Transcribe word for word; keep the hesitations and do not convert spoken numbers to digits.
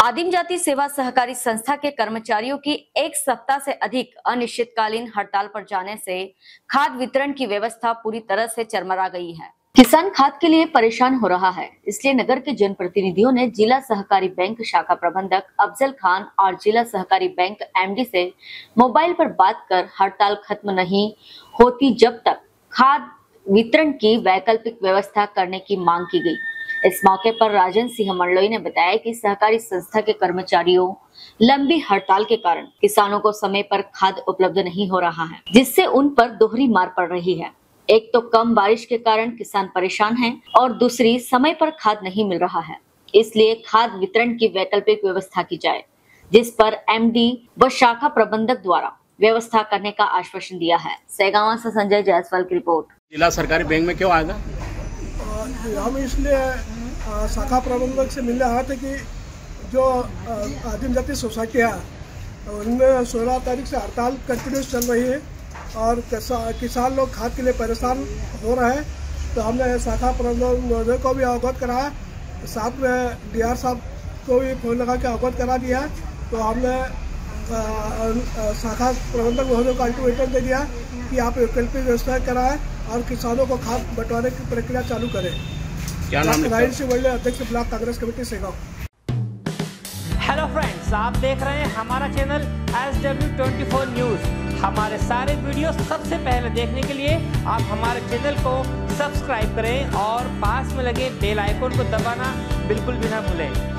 आदिम जाति सेवा सहकारी संस्था के कर्मचारियों की एक सप्ताह से अधिक अनिश्चितकालीन हड़ताल पर जाने से खाद वितरण की व्यवस्था पूरी तरह से चरमरा गई है। किसान खाद के लिए परेशान हो रहा है, इसलिए नगर के जनप्रतिनिधियों ने जिला सहकारी बैंक शाखा प्रबंधक अफजल खान और जिला सहकारी बैंक एमडी से मोबाइल पर बात कर हड़ताल खत्म नहीं होती जब तक खाद वितरण की वैकल्पिक व्यवस्था करने की मांग की गई। इस मौके पर राजन सिंह मंडलोई ने बताया कि सहकारी संस्था के कर्मचारियों लंबी हड़ताल के कारण किसानों को समय पर खाद उपलब्ध नहीं हो रहा है, जिससे उन पर दोहरी मार पड़ रही है। एक तो कम बारिश के कारण किसान परेशान हैं और दूसरी समय पर खाद नहीं मिल रहा है, इसलिए खाद वितरण की वैकल्पिक व्यवस्था की जाए, जिस पर एमडी व शाखा प्रबंधक द्वारा व्यवस्था करने का आश्वासन दिया है। सेगावा से संजय जायसवाल की रिपोर्ट। जिला सरकारी बैंक में क्यों आएगा? हम इसलिए शाखा प्रबंधक से मिलने आए थे कि जो आदिम जाति सोसाइटी है उनमें सोलह तारीख से हड़ताल कंटिन्यूस चल रही है और किसान लोग खाद के लिए परेशान हो रहे हैं। तो हमने शाखा प्रबंधक महोदय को भी अवगत कराया, साथ में डीआर साहब को भी फोन लगा के अवगत करा दिया। तो हमने शाखा प्रबंधक महोदय को अल्टीमेटम दे दिया कि आप वैकल्पिक व्यवस्था कराएं और किसानों को खाद बंटवाने की प्रक्रिया चालू करें। क्या नाम है? राजन सिंह मंडलोई, अध्यक्ष block Congress committee Segaon. Hello friends, आप देख रहे हैं हमारा channel S W twenty four news. हमारे सारे वीडियो सबसे पहले देखने के लिए आप हमारे चैनल को सब्सक्राइब करें और पास में लगे बेल आइकन को दबाना बिल्कुल भी ना भूलें।